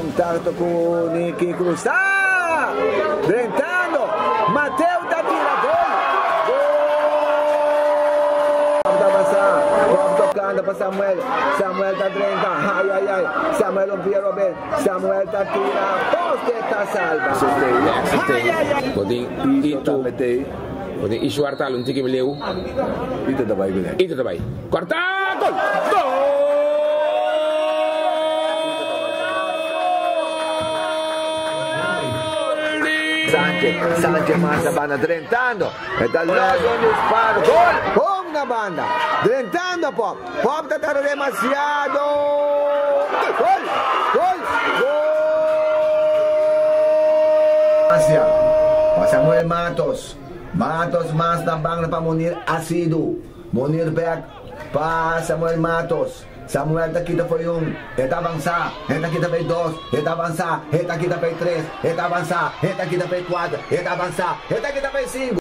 contacto con Nicky Cruz. ¡Ah! Drentando. Mateo da tira. Gol. Tocando para Samuel. Samuel está 30. Ay, ay, ay. Samuel lo pide Robert. Samuel está tira. Poste está salva. Ay, ay, ay. Pwede iswarta lunti kay Meliw. Ito tabay ko na. Ito tabay. Kwarta! Gol! Gol! Sanchez más la banda drentando. Está al lado un disparo. Gol con la banda. Drentando Pop. Pop tratando demasiado. Gol. Gol. Gol. Samuel Matos. Matos más na bang na pa Munir Asidu. Munir back pa Samuel Matos. Samuel takita po yung eta avanza, eta kita pa 2, eta avanza, eta kita pa 3, eta avanza, eta kita pa 4, eta avanza, eta kita pa 5.